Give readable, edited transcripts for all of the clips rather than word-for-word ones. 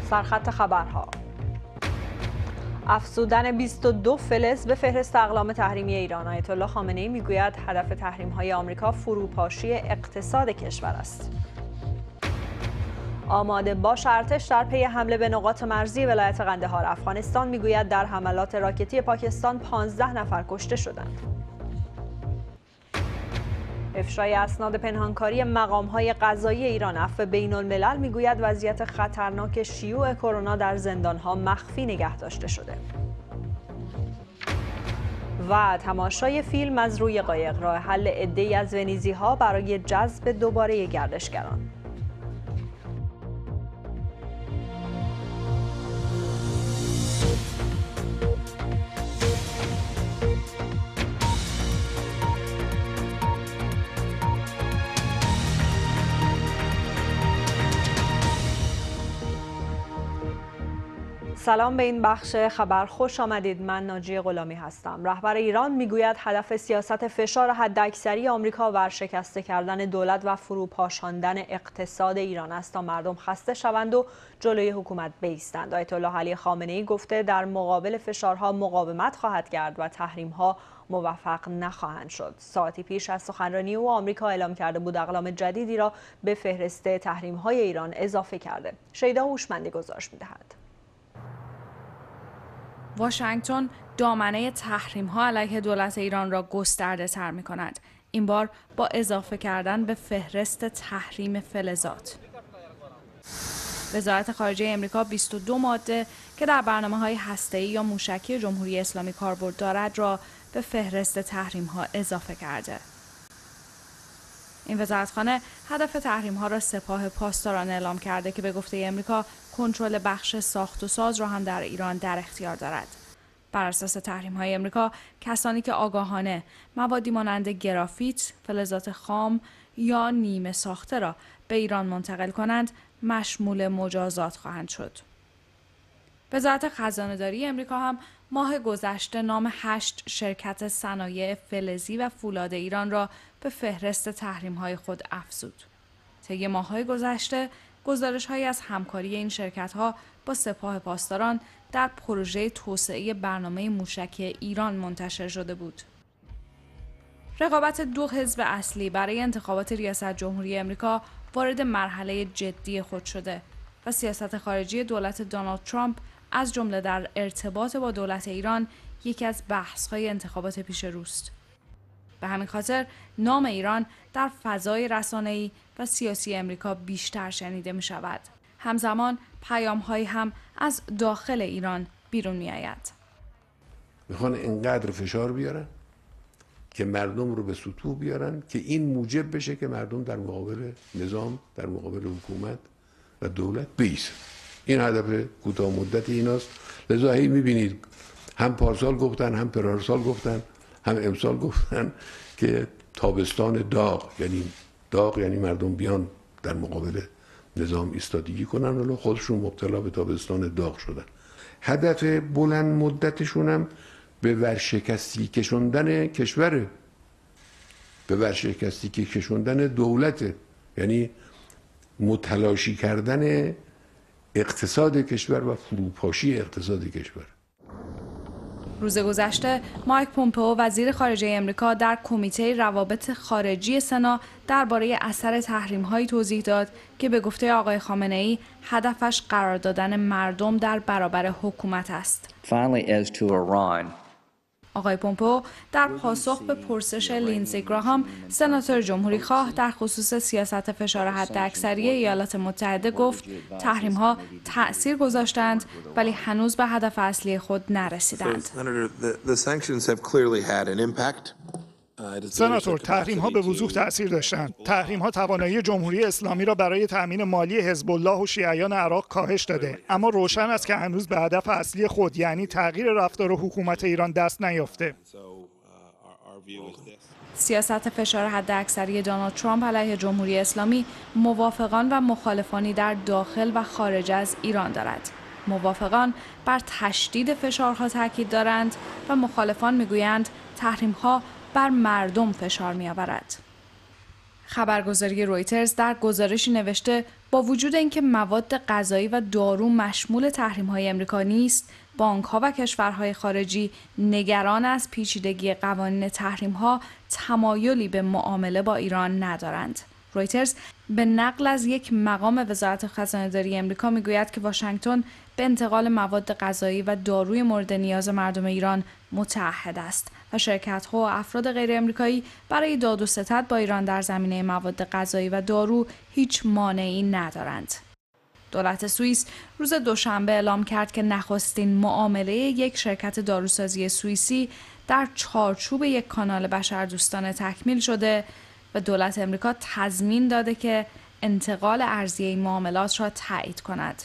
سرخط خبرها: افزودن 22 فلز به فهرست اقلام تحریمی ایران. آیت الله خامنه‌ای میگوید هدف تحریم‌های آمریکا فروپاشی اقتصاد کشور است. آماده باش ارتش در پی حمله به نقاط مرزی ولایت قندهار. افغانستان میگوید در حملات راکتی پاکستان 15 نفر کشته شدند. افشای اسناد پنهانکاری مقام‌های قضایی ایران. عفو بین‌الملل میگوید وضعیت خطرناک شیوع کرونا در زندان‌ها مخفی نگه داشته شده. و تماشای فیلم از روی قایق، راه حل عده‌ای از ونیزی‌ها برای جذب دوباره گردشگران. سلام به این بخش خبر، خوش آمدید. من ناجی غلامی هستم. رهبر ایران میگوید هدف سیاست فشار حداکثری آمریکا ورشکسته کردن دولت و فروپاشاندن اقتصاد ایران است تا مردم خسته شوند و جلوی حکومت بایستند. آیت الله علی خامنه‌ای گفته در مقابل فشارها مقاومت خواهد کرد و تحریم‌ها موفق نخواهند شد. ساعتی پیش از سخنرانی او آمریکا اعلام کرده بود اقلام جدیدی را به فهرست تحریم‌های ایران اضافه کرده. شیدا هوشمندی گزارش می‌دهد. واشنگتن دامنه تحریم‌ها علیه دولت ایران را گسترده تر می‌کند. این بار با اضافه کردن به فهرست تحریم فلزات. وزارت خارجه آمریکا 22 ماده که در برنامه‌های هسته‌ای یا موشکی جمهوری اسلامی کاربرد دارد را به فهرست تحریم‌ها اضافه کرده. این وزارتخانه هدف تحریم‌ها را سپاه پاسداران اعلام کرده که به گفته آمریکا کنترل بخش ساخت و ساز را هم در ایران در اختیار دارد. بر اساس تحریم‌های آمریکا، کسانی که آگاهانه موادی مانند گرافیت، فلزات خام یا نیمه ساخته را به ایران منتقل کنند، مشمول مجازات خواهند شد. وزارت خزانه‌داری آمریکا هم ماه گذشته نام 8 شرکت صنایع فلزی و فولاد ایران را به فهرست تحریم‌های خود افزود. طی ماه‌های گذشته گزارش‌هایی از همکاری این شرکت‌ها با سپاه پاسداران در پروژه توسعه برنامه موشکی ایران منتشر شده بود. رقابت دو حزب اصلی برای انتخابات ریاست جمهوری آمریکا وارد مرحله جدی خود شده و سیاست خارجی دولت دونالد ترامپ از جمله در ارتباط با دولت ایران یکی از بحث‌های انتخابات پیش روست. به همین خاطر نام ایران در فضای رسانه‌ای و سیاسی آمریکا بیشتر شنیده می شود. همزمان پیام‌هایی هم از داخل ایران بیرون می آید. میخوان اینقدر فشار بیارن که مردم رو به سطوح بیارن که این موجب بشه که مردم در مقابل نظام، در مقابل حکومت و دولت بایستن. این هدف کوتاه مدت ایناست. لذا هی میبینید هم پارسال گفتن، هم پارسال گفتن، هم امسال گفتن که تابستان داغ، یعنی مردم بیان در مقابل نظام ایستادگی کنن، ولی خودشون مبتلا به تابستان داغ شدن. هدف بلند مدتشون هم به ورشکستی کشوندن کشوره، به ورشکستی کشوندن دولته، یعنی متلاشی کردن اقتصاد کشور و فروپاشی اقتصاد کشور. روز گذشته مایک پومپئو وزیر خارجه آمریکا در کمیته روابط خارجی سنا درباره اثر تحریم‌هایی توضیح داد که به گفته آقای خامنه‌ای هدفش قرار دادن مردم در برابر حکومت است. آقای پومپئو در پاسخ به پرسش لینزی گراهام، سناتور جمهوری خواه در خصوص سیاست فشار حداکثری ایالات متحده گفت تحریم‌ها تأثیر گذاشتند ولی هنوز به هدف اصلی خود نرسیدند. سناتور، تحریم‌ها به وضوح تأثیر داشتند. تحریم‌ها توانایی جمهوری اسلامی را برای تأمین مالی حزب الله و شیعیان عراق کاهش داده، اما روشن است که هنوز به هدف اصلی خود یعنی تغییر رفتار حکومت ایران دست نیافته. سیاست فشار حداکثری دونالد ترامپ علیه جمهوری اسلامی موافقان و مخالفانی در داخل و خارج از ایران دارد. موافقان بر تشدید فشارها تاکید دارند و مخالفان میگویند تحریم‌ها بر مردم فشار می‌آورد. خبرگزاری رویترز در گزارشی نوشته با وجود اینکه مواد غذایی و دارو مشمول تحریم‌های آمریکا نیست، بانک‌ها و کشورهای خارجی نگران از پیچیدگی قوانین تحریم‌ها تمایلی به معامله با ایران ندارند. رویترز به نقل از یک مقام وزارت خزانه‌داری آمریکا میگوید که واشنگتن به انتقال مواد غذایی و داروی مورد نیاز مردم ایران متعهد است و شرکت‌ها و افراد غیر آمریکایی برای داد و ستد با ایران در زمینه مواد غذایی و دارو هیچ مانعی ندارند. دولت سوئیس روز دوشنبه اعلام کرد که نخستین معامله یک شرکت داروسازی سوئیسی در چارچوب یک کانال بشردوستانه تکمیل شده و دولت آمریکا تضمین داده که انتقال ارزی این معاملات را تایید کند.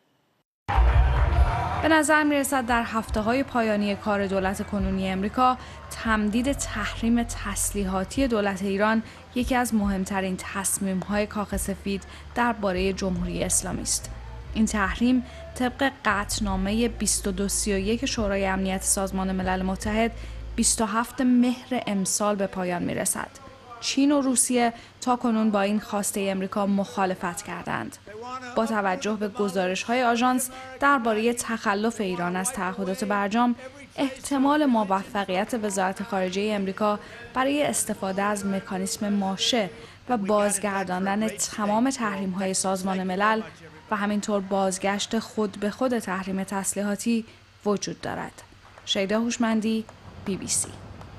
به نظر می‌رسد در هفته‌های پایانی کار دولت کنونی آمریکا تمدید تحریم تسلیحاتی دولت ایران یکی از مهمترین تصمیم‌های کاخ سفید درباره جمهوری اسلامی است. این تحریم طبق قطعنامه 2231 شورای امنیت سازمان ملل متحد 27 مهر امسال به پایان می‌رسد. چین و روسیه تاکنون با این خواسته آمریکا مخالفت کردند. با توجه به گزارش‌های آژانس درباره تخلف ایران از تعهدات برجام، احتمال موفقیت وزارت خارجه آمریکا برای استفاده از مکانیسم ماشه و بازگرداندن تمام تحریم‌های سازمان ملل و همینطور بازگشت خود به خود تحریم تسلیحاتی وجود دارد. شیدا هوشمندی، BBC.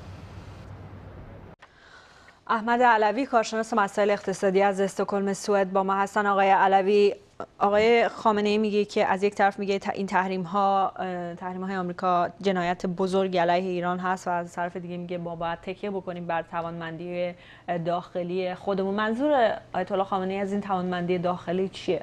احمد علوی، کارشناس مسائل اقتصادی از استکهلم سوئد با ما هستن. آقای علوی، آقای خامنه‌ای میگه که از یک طرف میگه این تحریم‌های آمریکا جنایت بزرگ علیه ایران هست و از طرف دیگه میگه ما باید تکیه بکنیم بر توانمندی داخلی خودمون. منظور آیت الله خامنه‌ای از این توانمندی داخلی چیه؟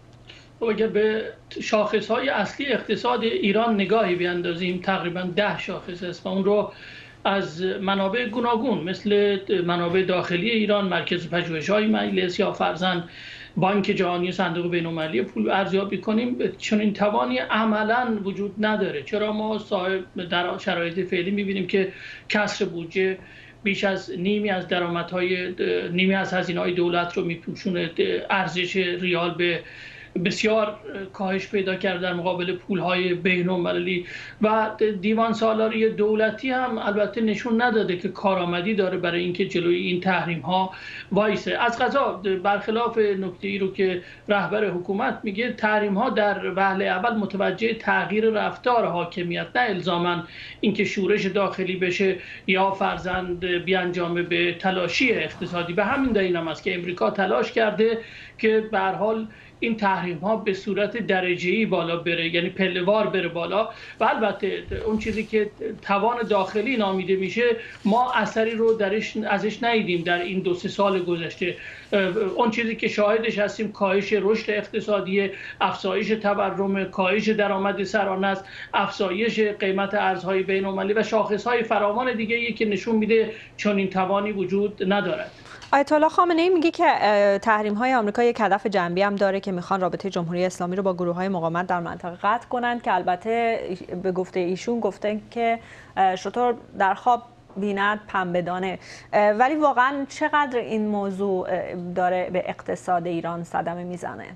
اگر به شاخص‌های اصلی اقتصاد ایران نگاهی بیاندازیم، تقریباً 10 شاخص است و اون رو از منابع گوناگون مثل منابع داخلی ایران، مرکز پژوهش‌های مجلس یا فرضاً بانک جهانی، صندوق بین‌المللی پول ارزیابی کنیم، چون این توانی عملاً وجود نداره. چرا ما در شرایط فعلی می‌بینیم که کسر بودجه بیش از نیمی از درآمدهای نیمی از هزینه‌های دولت رو می‌پوشونه. ارزش ریال به بسیار کاهش پیدا کرده در مقابل پولهای بین‌المللی و دیوان سالاری دولتی هم البته نشون نداده که کارآمدی داره برای اینکه جلوی این تحریم ها وایسه. از قضا برخلاف نکته‌ای رو که رهبر حکومت میگه، تحریم ها در وهله اول متوجه تغییر رفتار حاکمیت، نه الزاماً اینکه شورش داخلی بشه یا فرزند بیانجامه به تلاشی اقتصادی. به همین دلیل هم است که امریکا تلاش کرده که به هر حال این تحریم ها به صورت درجه‌ای بالا بره، یعنی پله‌وار بره بالا. و البته اون چیزی که توان داخلی نامیده میشه، ما اثری رو ازش ندیدیم در این 2-3 سال گذشته. اون چیزی که شاهدش هستیم کاهش رشد اقتصادی، افزایش تورم، کاهش درآمد سرانه است، افزایش قیمت ارزهای بین‌المللی و شاخص‌های فراوان دیگه‌ای که نشون میده چون این توانی وجود ندارد. آیت الله خامنه‌ای میگه که تحریم‌های آمریکا یک هدف جنبی هم داره که میخوان رابطه جمهوری اسلامی رو با گروه‌های مقاومت در منطقه قطع کنند، که البته به گفته ایشون گفته که شطور در خواب بیند پنبه دانه. ولی واقعا چقدر این موضوع داره به اقتصاد ایران صدمه میزنه؟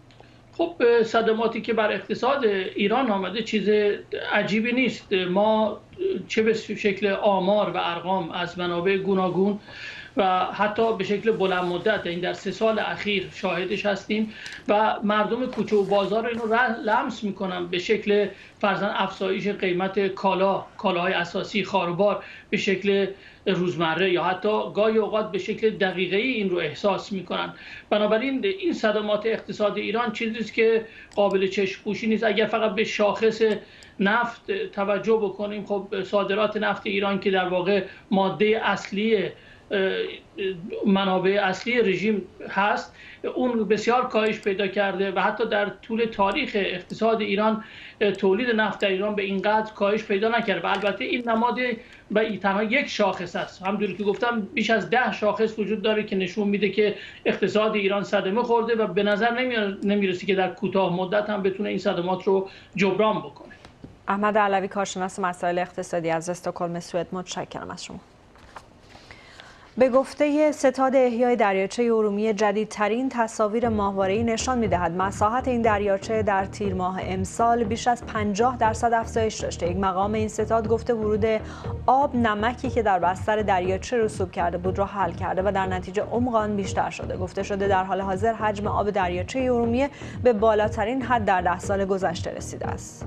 خب صدماتی که بر اقتصاد ایران آمده چیز عجیبی نیست. ما چه به شکل آمار و ارقام از منابع گوناگون و حتی به شکل بلند مدت، این در 3 سال اخیر شاهدش هستیم و مردم کوچه و بازار اینو لمس میکنن به شکل فرضاً افزایش قیمت کالاهای اساسی خاروبار به شکل روزمره یا حتی گاهی اوقات به شکل دقیقه‌ای این رو احساس میکنن. بنابراین این صدمات اقتصاد ایران چیزی است که قابل چشم‌پوشی نیست. اگر فقط به شاخص نفت توجه بکنیم، خب صادرات نفت ایران که در واقع ماده اصلی منابع اصلی رژیم هست، اون بسیار کاهش پیدا کرده و حتی در طول تاریخ اقتصاد ایران تولید نفت در ایران به اینقدر کاهش پیدا نکرده. و البته این نماد و تنها یک شاخص است. همونطور که گفتم بیش از 10 شاخص وجود داره که نشون میده که اقتصاد ایران صدمه خورده و به نظر نمیرسه که در کوتاه مدت هم بتونه این صدمات رو جبران بکنه. احمد علوی، کارشناس مسائل اقتصادی از استکهلم سوئد، متشکرم از شما. به گفته ستاد احیای دریاچه ارومیه جدیدترین تصاویر ماهواره‌ای نشان می‌دهد مساحت این دریاچه در تیر ماه امسال بیش از 50% افزایش داشته. یک مقام این ستاد گفته ورود آب نمکی که در بستر دریاچه رسوب کرده بود را حل کرده و در نتیجه عمق آن بیشتر شده. گفته شده در حال حاضر حجم آب دریاچه ارومیه به بالاترین حد در 10 سال گذشته رسیده است.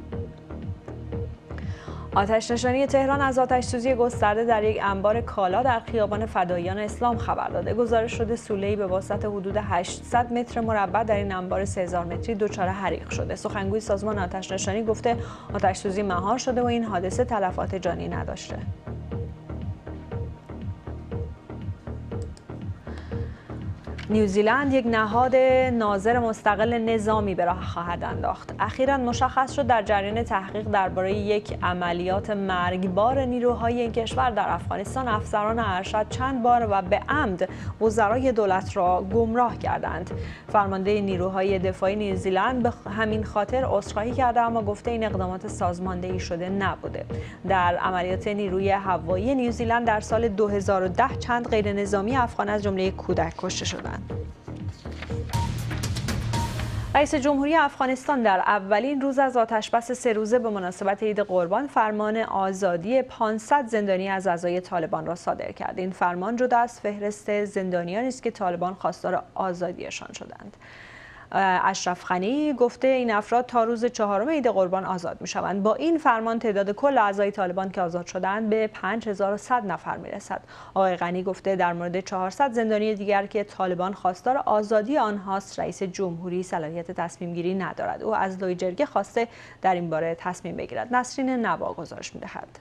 آتش‌نشانی تهران از آتش‌سوزی گسترده در یک انبار کالا در خیابان فداییان اسلام خبر داده. گزارش شده سوله‌ای به وسعت حدود 800 متر مربع در این انبار 3000 متری دچار حریق شده. سخنگوی سازمان آتش‌نشانی گفته آتش‌سوزی مهار شده و این حادثه تلفات جانی نداشته. نیوزیلند یک نهاد ناظر مستقل نظامی به راه خواهد انداخت. اخیراً مشخص شد در جریان تحقیق درباره یک عملیات مرگبار نیروهای این کشور در افغانستان افسران ارشد چند بار و به عمد وزرای دولت را گمراه کردند. فرمانده نیروهای دفاعی نیوزیلند به همین خاطر عذرخواهی کرده اما گفته این اقدامات سازماندهی شده نبوده. در عملیات نیروی هوایی نیوزیلند در سال 2010 چند غیرنظامی افغان از جمله کودک کشته شدند. رئیس جمهوری افغانستان در اولین روز از آتشبس 3 روزه به مناسبت عید قربان فرمان آزادی 500 زندانی از اعضای طالبان را صادر کرد. این فرمان جدا از فهرست زندانیانی است که طالبان خواستار آزادیشان شدند. اشرف غنی گفته این افراد تا روز 4 عید قربان آزاد می‌شوند. با این فرمان تعداد کل اعضای طالبان که آزاد شدند به 5100 نفر می‌رسد. آقای غنی گفته در مورد 400 زندانی دیگر که طالبان خواستار آزادی آنهاست رئیس جمهوری صلاحیت تصمیم گیری ندارد. او از لایجرگه خواسته در این باره تصمیم بگیرد. نسرین نوا گزارش می‌دهد.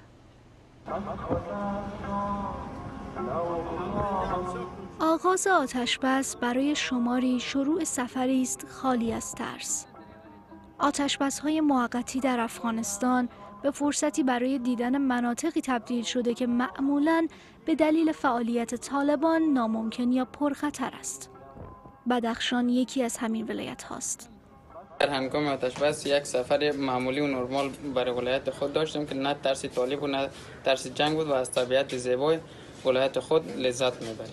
آغاز آتشبس برای شماری شروع سفری است خالی از ترس. آتشبس‌های موقتی در افغانستان به فرصتی برای دیدن مناطقی تبدیل شده که معمولاً به دلیل فعالیت طالبان ناممکن یا پرخطر است. بدخشان یکی از همین ولایت هاست. در هنگام آتشبس یک سفر معمولی و نرمال برای ولایت خود داشتیم که نه ترس طالب و نه ترس جنگ بود و از طبیعت زیبای ولایت خود لذت میبریم.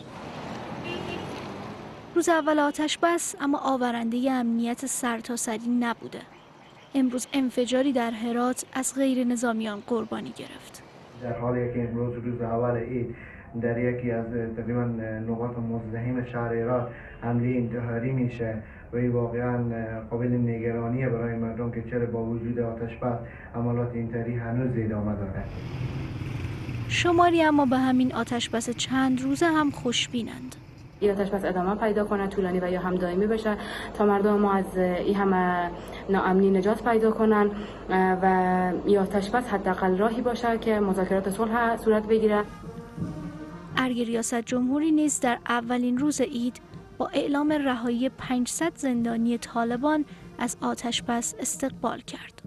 روز اول آتشبس اما آورنده امنیت سرتاسری نبوده. امروز انفجاری در هرات از غیر نظامیان قربانی گرفت. در حالی که امروز روز اول عید در یکی از تقریبا نقاط مزدحم شهر هرات حمله انتحاری میشه و این واقعا قابل نگرانیه برای مردم که چرا با وجود آتشبس عملات انتحاری هنوز ادامه داره. شماری اما به همین آتشبس چند روزه هم خوشبینند. این آتشبس ادامه پیدا کنه، طولانی و یا هم دائمی بشه تا مردم ما از این همه ناامنی نجات پیدا کنن و این آتشبس حداقل راهی باشه که مذاکرات صلح صورت بگیره. ارگ ریاست جمهوری نیز در اولین روز عید با اعلام رهایی 500 زندانی طالبان از آتشبس استقبال کرد.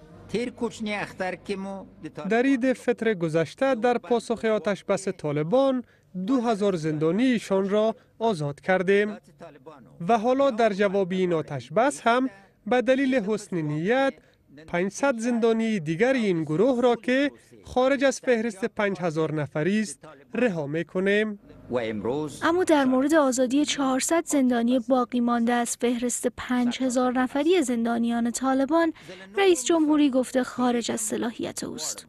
در عید فطر گذشته در پاسخ آتشبس طالبان 2000 زندانیشان را آزاد کردیم و حالا در جواب این آتشبس هم به دلیل حسن نیت 500 زندانی دیگر این گروه را که خارج از فهرست 5000 نفری است رها می‌کنیم. اما در مورد آزادی 400 زندانی باقی مانده از فهرست 5000 نفری زندانیان طالبان رئیس جمهوری گفته خارج از صلاحیت اوست.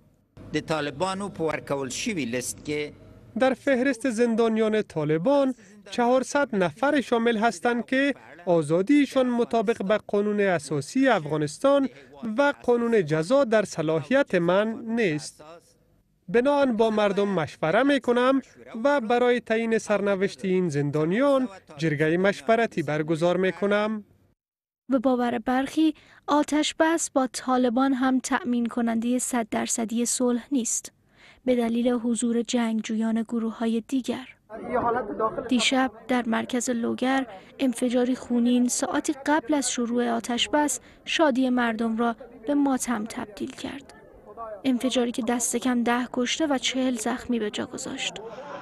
در فهرست زندانیان طالبان 400 نفر شامل هستند که آزادیشان مطابق به قانون اساسی افغانستان و قانون جزا در صلاحیت من نیست. بنابراین با مردم مشوره میکنم و برای تعیین سرنوشت این زندانیان جرگه مشورتی برگزار میکنم. به باور برخی آتشبس با طالبان هم تأمین کننده 100% صلح نیست به دلیل حضور جنگجویان گروه‌های دیگر. دیشب در مرکز لوگر انفجاری خونین ساعتی قبل از شروع آتشبس شادی مردم را به ماتم تبدیل کرد. انفجاری که دست کم 10 کشته و 40 زخمی به جا گذاشت.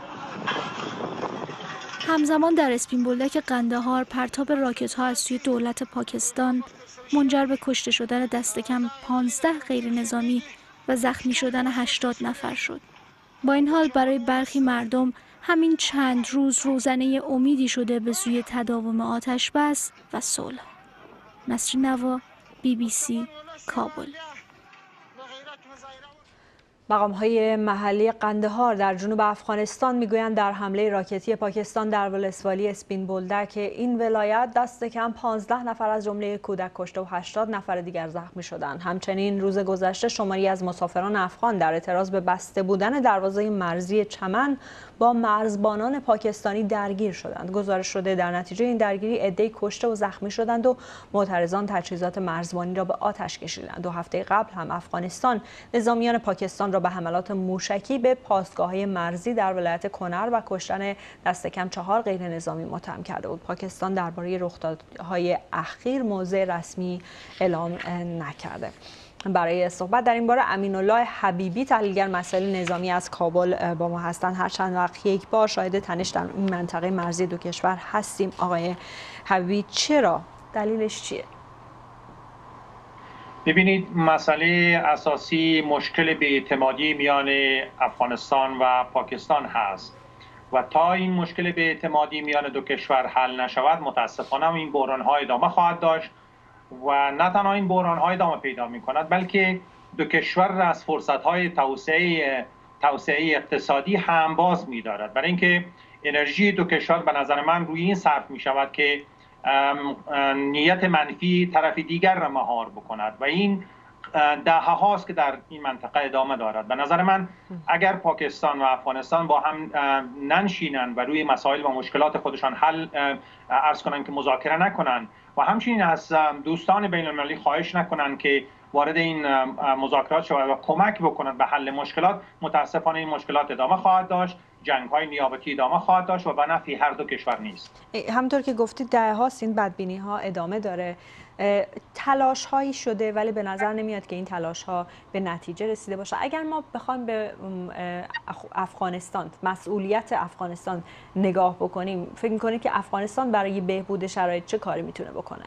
همزمان در اسپین بولدک قندهار پرتاب راکت‌ها از سوی دولت پاکستان منجر به کشته شدن دست کم 15 غیر نظامی و زخمی شدن 80 نفر شد. با این حال برای برخی مردم همین چند روز روزنه امیدی شده به سوی تداوم آتش بس و صلح. نسرین نوا، BBC، کابل. مقام‌های محلی قندهار در جنوب افغانستان میگویند در حمله راکتی پاکستان در ولسوالی اسپین بولدک این ولایت دست کم 15 نفر از جمله کودک کشته و 80 نفر دیگر زخمی شدند. همچنین روز گذشته شماری از مسافران افغان در اعتراض به بسته بودن دروازه مرزی چمن با مرزبانان پاکستانی درگیر شدند. گزارش شده در نتیجه این درگیری عده‌ای کشته و زخمی شدند و معترضان تجهیزات مرزبانی را به آتش کشیدند. 2 هفته قبل هم افغانستان نظامیان پاکستان را به حملات موشکی به پاسگاه‌های مرزی در ولایت کنر و کشتن دست کم 4 غیر نظامی متهم کرده بود. پاکستان درباره رخدادهای اخیر موضع رسمی اعلام نکرده. برای صحبت در این باره امین‌الله حبیبی تحلیلگر مسائل نظامی از کابل با ما هستند. هر چند وقت یک بار شاهد تنش در این منطقه مرزی دو کشور هستیم. آقای حبیبی چرا؟ دلیلش چیه؟ ببینید، مسئله اساسی مشکل بی‌اعتمادی میان افغانستان و پاکستان هست و تا این مشکل بی‌اعتمادی میان دو کشور حل نشود متاسفانه این بحران‌ها ادامه خواهد داشت و نه تنها این بحران‌ها ادامه پیدا می‌کند بلکه دو کشور را از فرصت‌های توسعه اقتصادی هم باز می‌دارد. برای اینکه انرژی دو کشور به نظر من روی این صرف می‌شود که نیت منفی طرف دیگر را مهار بکند و این دهه هاست که در این منطقه ادامه دارد. به نظر من اگر پاکستان و افغانستان با هم ننشینند و روی مسائل و مشکلات خودشان حل عرض کنند که مذاکره نکنند و همچنین از دوستان بین المللی خواهش نکنند که وارد این مذاکرات شوند و کمک بکنند به حل مشکلات، متاسفانه این مشکلات ادامه خواهد داشت، جنگ‌های نیابتی ادامه خواهد داشت و به نفع هر دو کشور نیست. همونطور که گفتید دهه هاست این بدبینی‌ها ادامه داره. تلاش‌هایی شده ولی به نظر نمیاد که این تلاش‌ها به نتیجه رسیده باشه. اگر ما بخوایم به افغانستان، مسئولیت افغانستان نگاه بکنیم، فکر می‌کنید که افغانستان برای بهبود شرایط چه کاری میتونه بکنه؟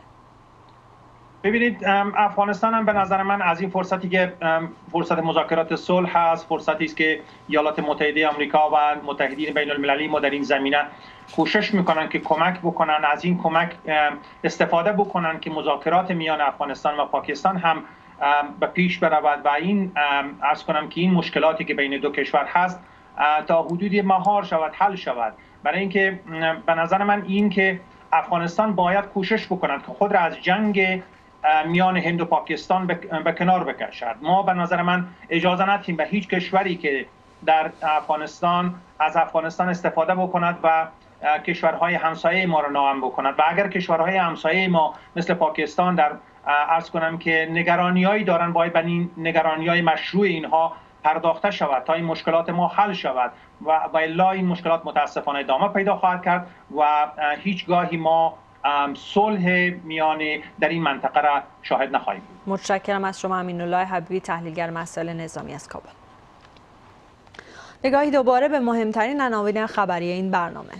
ببینید، افغانستان هم به نظر من از این فرصتی که فرصت مذاکرات صلح هست، فرصتی است که ایالات متحده آمریکا و متحدین بین المللی ما در این زمینه کوشش میکنن که کمک بکنن، از این کمک استفاده بکنن که مذاکرات میان افغانستان و پاکستان هم به پیش برود و این عرض کنم که این مشکلاتی که بین دو کشور هست تا حدودی مهار شود، حل شود. برای اینکه به نظر من این که افغانستان باید کوشش بکند که خود را از جنگ میان هند و پاکستان به کنار بکشد. ما به نظر من اجازه ندهیم به هیچ کشوری که در افغانستان از افغانستان استفاده بکند و کشورهای همسایه ما را ناامن بکند و اگر کشورهای همسایه ما مثل پاکستان در عرض کنم که نگرانی‌هایی دارن، باید به این نگرانی‌های مشروع اینها پرداخته شود تا این مشکلات ما حل شود و الا این مشکلات متاسفانه ادامه پیدا خواهد کرد و هیچگاهی ما صلح میان در این منطقه را شاهد نخواهیم بود. متشکرم از شما امین‌الله حبیبی، تحلیلگر مسائل نظامی از کابل. نگاهی دوباره به مهمترین عناوین خبری این برنامه.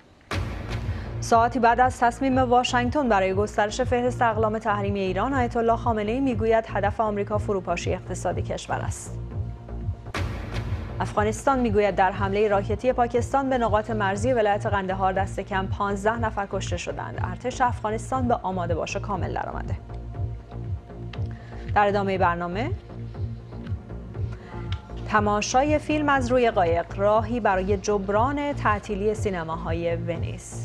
ساعتی بعد از تصمیم واشنگتن برای گسترش فهرست اقلام تحریمی ایران، آیت الله خامنه‌ای میگوید هدف آمریکا فروپاشی اقتصادی کشور است. افغانستان میگوید در حمله راکتی پاکستان به نقاط مرزی ولایت قندهار دست کم 15 نفر کشته شدند. ارتش افغانستان به آماده باش کامل درآمده. در ادامه برنامه تماشای فیلم از روی قایق، راهی برای جبران تعطیلی سینماهای ونیز.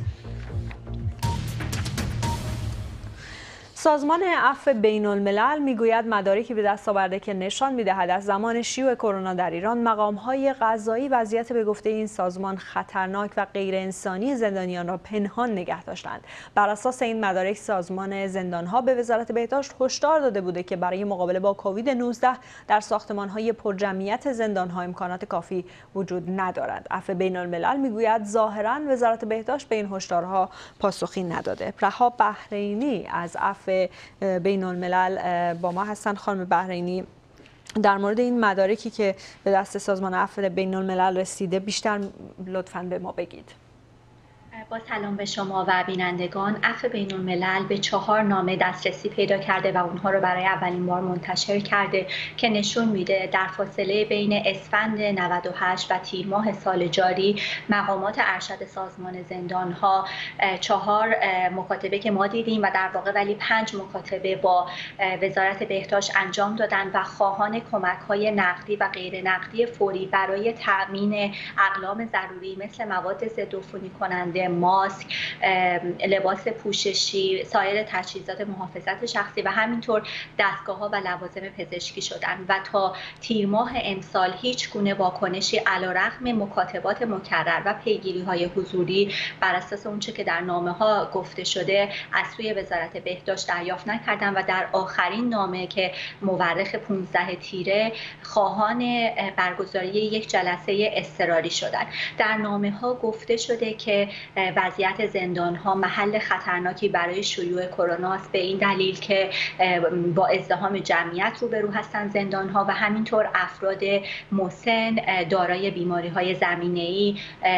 سازمان عفو بین الملل میگوید مدارکی به دست آورده که نشان میدهد از زمان شیوع کرونا در ایران مقام‌های قضایی وضعیت به گفته این سازمان خطرناک و غیر انسانی زندانیان را پنهان نگه داشتند. بر اساس این مدارک سازمان زندان‌ها به وزارت بهداشت هشدار داده بوده که برای مقابله با کووید 19 در ساختمان‌های پرجمعیت زندان‌ها امکانات کافی وجود ندارد. عفو بین الملل میگوید ظاهراً وزارت بهداشت به این هشدارها پاسخی نداده. رها بحرینی از عفو بین الملل با ما هستن. خانم بحرینی، در مورد این مدارکی که به دست سازمان عفو بین الملل رسیده بیشتر لطفاً به ما بگید. با سلام به شما و بینندگان. عفو بین الملل به 4 نامه دسترسی پیدا کرده و اونها رو برای اولین بار منتشر کرده که نشون میده در فاصله بین اسفند 98 و تیر ماه سال جاری مقامات ارشد سازمان زندانها 4 مکاتبه که ما دیدیم و در واقع ولی 5 مکاتبه با وزارت بهداشت انجام دادن و خواهان کمک‌های نقدی و غیر نقدی فوری برای تأمین اقلام ضروری مثل مواد ضدعفونی کننده، ماسک، لباس پوششی، سایر تجهیزات محافظت شخصی و همینطور دستگاه‌ها و لوازم پزشکی شدند و تا تیر ماه امسال هیچ گونه واکنشی علیرغم مکاتبات مکرر و پیگیری‌های حضوری بر اساس اونچه که در نامه‌ها گفته شده از سوی وزارت بهداشت دریافت نکردند و در آخرین نامه که مورخ 15 تیره خواهان برگزاری یک جلسه اضطراری شدند. در نامه‌ها گفته شده که وضعیت زندان‌ها محل خطرناکی برای شیوع کرونا است، به این دلیل که با ازدحام جمعیت روبرو هستند زندان‌ها و همینطور افراد مسن دارای بیماری‌های زمینه‌ای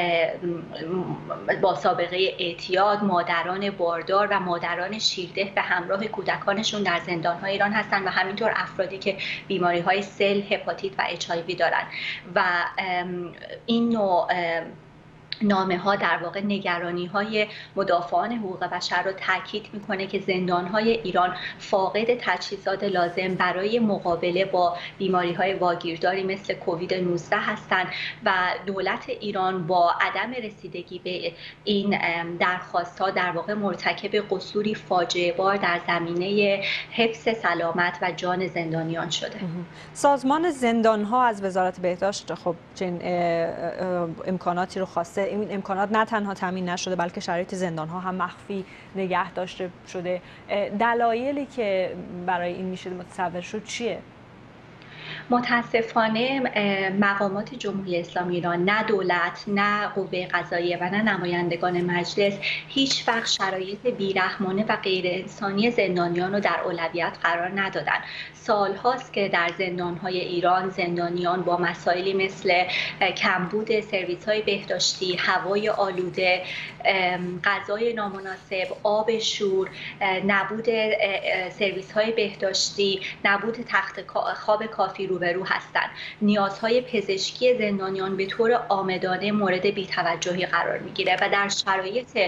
با سابقه اعتیاد، مادران باردار و مادران شیرده به همراه کودکانشون در زندان‌های ایران هستند و همینطور افرادی که بیماری‌های سل، هپاتیت و HIV دارند و این نوع نامه ها در واقع نگرانی های مدافعان حقوق بشر رو تاکید میکنه که زندان های ایران فاقد تجهیزات لازم برای مقابله با بیماری های واگیرداری مثل کووید 19 هستند و دولت ایران با عدم رسیدگی به این درخواست ها در واقع مرتکب قصوری فاجعه بار در زمینه حفظ سلامت و جان زندانیان شده. سازمان زندان ها از وزارت بهداشت خب چنین امکاناتی رو خواسته. این امکانات نه تنها تامین نشده بلکه شرایط زندان ها هم مخفی نگه داشته شده. دلایلی که برای این میشه متصور شد چیه؟ متاسفانه مقامات جمهوری اسلامی ایران، نه دولت، نه قوه قضاییه و نه نمایندگان مجلس هیچ وقت شرایط بیرحمانه و غیر انسانی زندانیان رو در اولویت قرار ندادن. سالهاست که در زندانهای ایران زندانیان با مسائلی مثل کمبود سرویس‌های بهداشتی، هوای آلوده، غذای نامناسب، آب شور، نبود سرویس‌های بهداشتی، نبود تخت خواب کافی روبرو هستند. نیازهای پزشکی زندانیان به طور عامدانه مورد بی‌توجهی قرار می‌گیره و در شرایط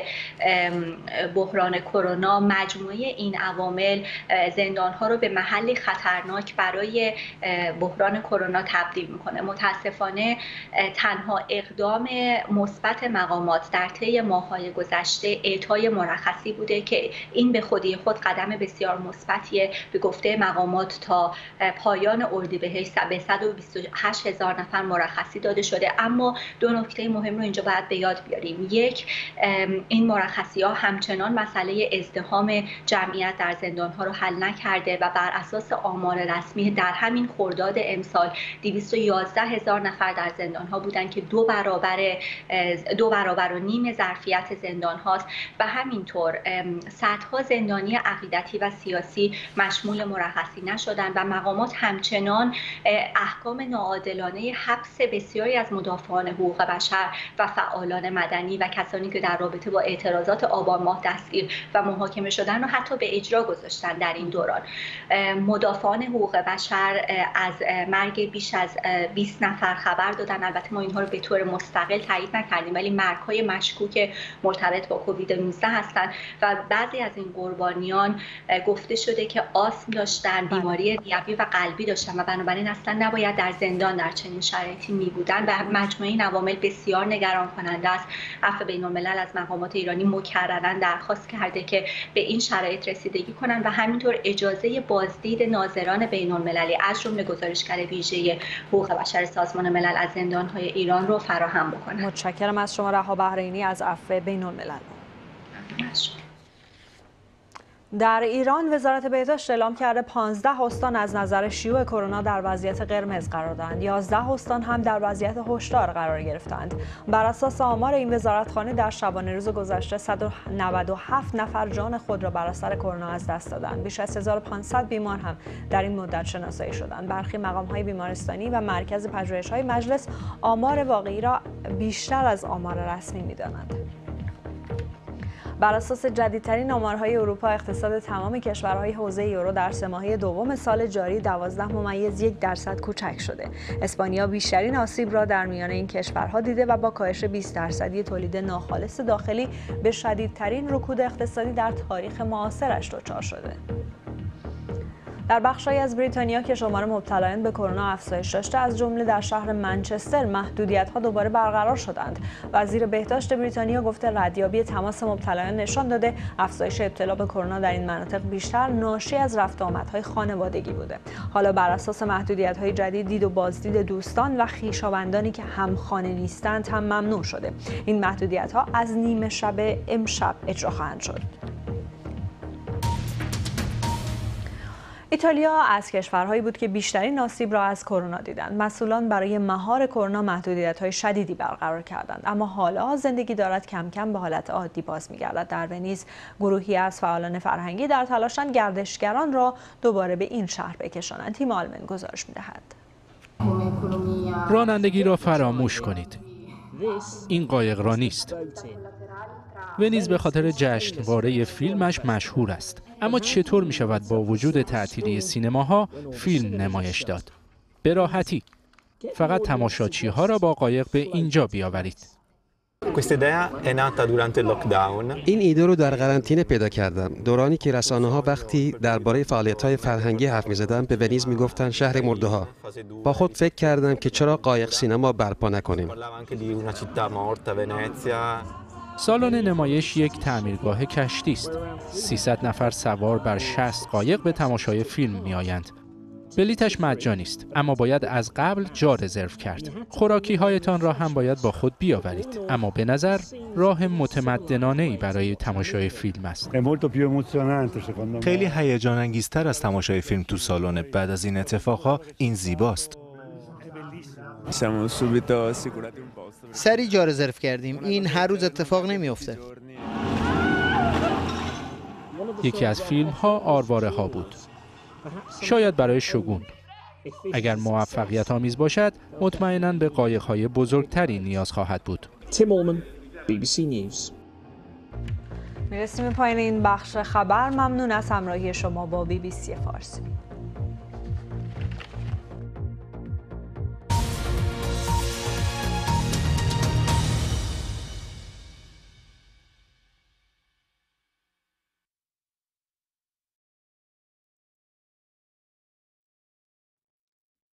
بحران کرونا مجموعه این عوامل زندان‌ها رو به محلی خطرناک برای بحران کرونا تبدیل می‌کنه. متأسفانه تنها اقدام مثبت مقامات در طی ماه‌های گذشته اعطای مرخصی بوده که این به خودی خود قدم بسیار مثبتیه. به گفته مقامات تا پایان اردیبهشت به 128,000 نفر مرخصی داده شده، اما دو نکته مهم رو اینجا باید به یاد بیاریم. یک، این مرخصی‌ها همچنان مسئله ازدحام جمعیت در زندان‌ها رو حل نکرده و بر اساس آمار رسمی در همین خرداد امسال 211,000 نفر در زندان‌ها بودند که 2 برابر و نیم ظرفیت زندان هاست و همینطور صدها زندانی عقیدتی و سیاسی مشمول مرخصی نشدند و مقامات همچنان احکام ناعادلانه حبس بسیاری از مدافعان حقوق بشر و فعالان مدنی و کسانی که در رابطه با اعتراضات آبان ماه دستگیر و محاکمه شدن رو حتی به اجرا گذاشتن. در این دوران مدافعان حقوق بشر از مرگ بیش از 20 نفر خبر دادن. البته ما اینها رو به طور مستقل تایید نکردیم ولی مرگ‌های مشکوک مرتبط با کووید 19 هستند و بعضی از این قربانیان گفته شده که آسم داشتن، بیماری ریوی و قلبی داشتن و بنابراین اصلا نباید در زندان در چنین شرایطی می بودن و مجموعه این عوامل بسیار نگران کننده است. عفو بین الملل از مقامات ایرانی مکررا درخواست کرده که به این شرایط رسیدگی کنند و همینطور اجازه بازدید ناظران بین المللی از جمله گزارشگر ویژه حقوق بشر سازمان ملل از زندان‌های ایران رو فراهم بکنند. متشکرم از شما رها بحرینی از عفو بین الملل. در ایران وزارت بهداشت اعلام کرده 15 استان از نظر شیوع کرونا در وضعیت قرمز قرار دادند. 11 استان هم در وضعیت هشدار قرار گرفتند. بر اساس آمار این وزارتخانه در شبانه روز گذشته 197 نفر جان خود را بر اثر کرونا از دست دادند. بیش از 1500 بیمار هم در این مدت شناسایی شدند. برخی مقام‌های بیمارستانی و مرکز پژوهش‌های مجلس آمار واقعی را بیشتر از آمار رسمی می‌دانند. بر اساس جدیدترین آمارهای اروپا، اقتصاد تمام کشورهای حوزه یورو در سه ماهه دوم سال جاری 12.1% کوچک شده. اسپانیا بیشترین آسیب را در میان این کشورها دیده و با کاهش 20% تولید ناخالص داخلی به شدیدترین رکود اقتصادی در تاریخ معاصرش دچار شده. در بخش‌هایی از بریتانیا که شمار مبتلایان به کرونا افزایش داشته، از جمله در شهر منچستر، محدودیت‌ها دوباره برقرار شدند. وزیر بهداشت بریتانیا گفته ردیابی تماس مبتلایان نشان داده افزایش ابتلا به کرونا در این مناطق بیشتر ناشی از رفت و آمدهای خانوادگی بوده. حالا بر اساس محدودیت‌های جدید، دید و بازدید دوستان و خویشاوندانی که همخانه نیستند هم ممنوع شده. این محدودیت‌ها از نیمه شب امشب اجرا خواهند شد. ایتالیا از کشورهایی بود که بیشترین آسیب را از کرونا دیدند. مسئولان برای مهار کرونا محدودیت‌های شدیدی برقرار کردند، اما حالا زندگی دارد کم کم به حالت عادی باز می‌گردد. در ونیز گروهی از فعالان فرهنگی در تلاشند گردشگران را دوباره به این شهر بکشانند. تیم آلمن گزارش می‌دهد. رانندگی را فراموش کنید. این قایق را نیست. ونیز به خاطر جشنواره فیلمش مشهور است. اما چطور می شود با وجود تعطیلی سینماها فیلم نمایش داد؟ به راحتی. فقط تماشاچی ها را با قایق به اینجا بیاورید. این ایده رو در قرنطینه پیدا کردم. دورانی که رسانه‌ها وقتی درباره فعالیت‌های فرهنگی حرف می‌زدن به ونیز می‌گفتن شهر مرده‌ها. با خود فکر کردم که چرا قایق سینما برپا نکنیم. سالن نمایش یک تعمیرگاه کشتی است. 300 نفر سوار بر 60 قایق به تماشای فیلم می‌آیند. بلیتش مجانی است، اما باید از قبل جا رزرو کرد. خوراکی هایتان را هم باید با خود بیاورید، اما به نظر راه متمدنانه‌ای برای تماشای فیلم است. خیلی هیجان انگیزتر از تماشای فیلم تو سالن. بعد از این اتفاقها این زیباست. سری جا رزرو کردیم. این هر روز اتفاق نمی‌افته. یکی از فیلم ها آرواره ها بود. شاید برای شگون. اگر موفقیت آمیز باشد، مطمئناً به قایق های بزرگتری نیاز خواهد بود. تیم آلمن، BBC نیوز. میرسیم پایین این بخش خبر. ممنون از همراهی شما با BBC فارسی.